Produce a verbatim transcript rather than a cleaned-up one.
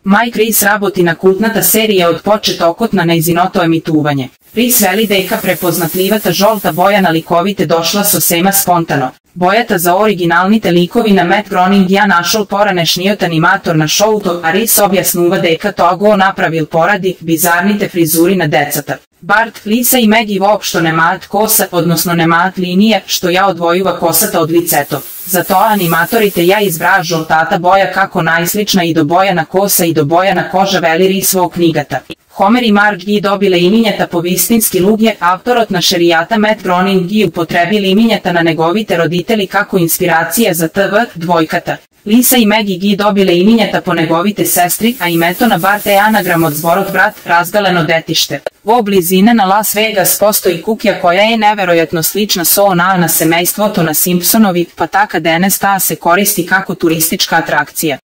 Mike Rees rabotina kultnata serija od počet okotna na izinoto emituvanje. Rees veli deka prepoznatljivata žolta boja na likovite došla so sema spontano. Bojata za originalnite likovina Matt Groening ja našol poranešniot animator na šouto, a Rees objasnuva deka togo napravil poradi bizarnite frizuri na decata. Bart, Lisa i Maggie uopšto nemaat kosa, odnosno nemaat linije, što ja odvojuva kosata od liceto. Zato animatorite ja izbra žoltata boja kako najslična i do bojana kosa i do bojana koža veli Rees svog knjigata. Homer i Marge dobile iminjata po vistinski lugje, avtorot na šerijata Matt Groening i upotrebili iminjata na negovite roditeli kako inspiracija za T V dvojkata. Lisa i Maggie dobile iminjata po negovite sestri, a imeto na Bart je anagram od zborot brat, razgaleno detište. U blizine na Las Vegas postoji kukija koja je neverojatno slična so ona na semejstvo to na Simpsonovi, pa taka danas ta se koristi kako turistička atrakcija.